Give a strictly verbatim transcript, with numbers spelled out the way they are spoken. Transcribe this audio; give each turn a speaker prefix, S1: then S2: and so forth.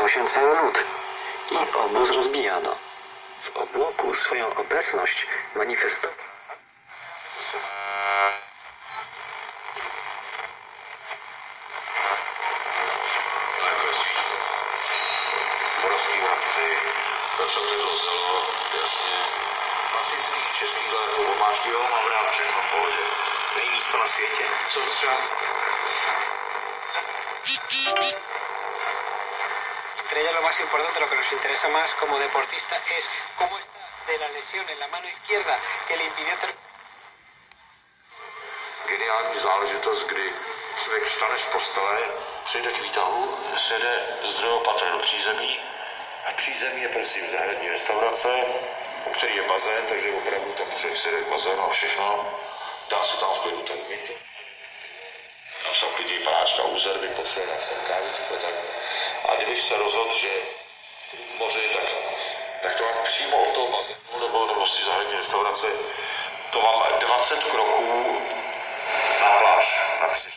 S1: poświęcają lód i obóz rozbijano. W obłoku swoją obecność manifestował.
S2: Moravský vrabci, co to rozjelo, jasně. Klasický český jako omáčky, jo, mám rád všechno v pohodě. Není místo na světě. Co to třeba?
S3: Entre ellas lo más importante, lo que nos interesa más como deportista es cómo está de la lesión en la mano izquierda que le impidió terminar.
S2: Geniální záležitost, kdy člověk vstane z postele, přijde k výtahu, sede z druhého patra do přízemí a přízemí je prosím zahradní restaurace, u který je bazén, takže opravdu tam člověk sede k bazénu a všechno. Dá se tam v klidu ten myt. Tam jsou klidí panáčka úzer, by potřeba na kávičku tak. A kdybych se rozhodl, že moře je tak, tak to mám přímo od toho bazénu nebo, nebo z té zahradní restaurace, to mám dvacet kroků na pláž, na